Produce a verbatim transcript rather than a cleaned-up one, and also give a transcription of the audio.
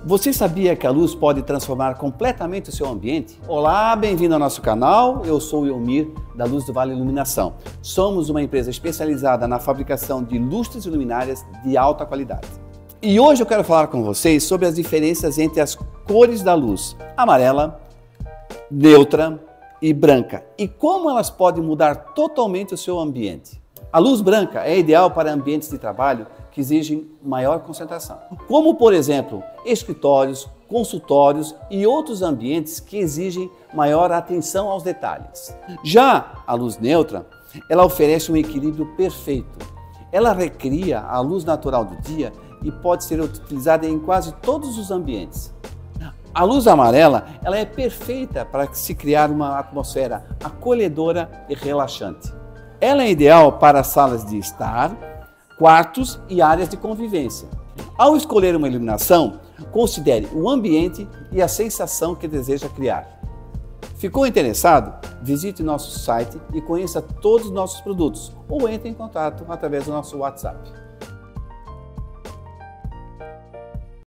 Você sabia que a luz pode transformar completamente o seu ambiente? Olá, bem-vindo ao nosso canal. Eu sou o Elmir, da Luz do Vale Iluminação. Somos uma empresa especializada na fabricação de lustres e luminárias de alta qualidade. E hoje eu quero falar com vocês sobre as diferenças entre as cores da luz amarela, neutra e branca e como elas podem mudar totalmente o seu ambiente. A luz branca é ideal para ambientes de trabalho que exigem maior concentração, como, por exemplo, escritórios, consultórios e outros ambientes que exigem maior atenção aos detalhes. Já a luz neutra, ela oferece um equilíbrio perfeito. Ela recria a luz natural do dia e pode ser utilizada em quase todos os ambientes. A luz amarela, ela é perfeita para se criar uma atmosfera acolhedora e relaxante. Ela é ideal para salas de estar, quartos e áreas de convivência. Ao escolher uma iluminação, considere o ambiente e a sensação que deseja criar. Ficou interessado? Visite nosso site e conheça todos os nossos produtos ou entre em contato através do nosso WhatsApp.